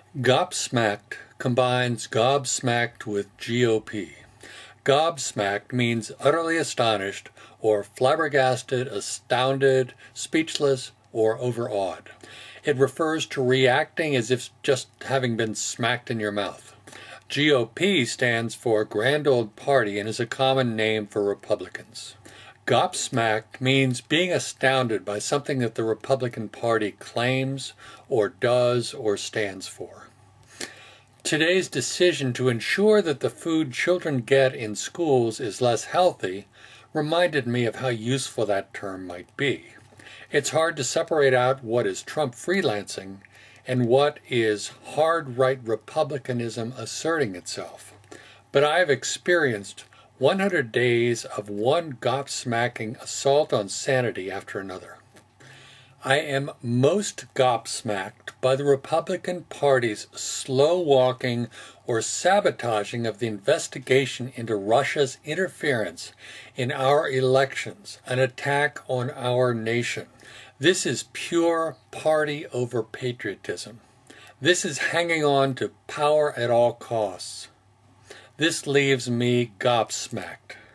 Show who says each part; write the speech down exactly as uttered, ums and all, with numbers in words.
Speaker 1: Gobsmacked combines gobsmacked with G O P. Gobsmacked means utterly astonished or flabbergasted, astounded, speechless, or overawed. It refers to reacting as if just having been smacked in your mouth. G O P stands for Grand Old Party and is a common name for Republicans. Gobsmacked means being astounded by something that the Republican Party claims or does or stands for. Today's decision to ensure that the food children get in schools is less healthy reminded me of how useful that term might be. It's hard to separate out what is Trump freelancing and what is hard right republicanism asserting itself. But I have experienced one hundred days of one gobsmacking assault on sanity after another. I am most gobsmacked by the Republican Party's slow-walking or sabotaging of the investigation into Russia's interference in our elections, an attack on our nation. This is pure party over patriotism. This is hanging on to power at all costs. This leaves me gobsmacked.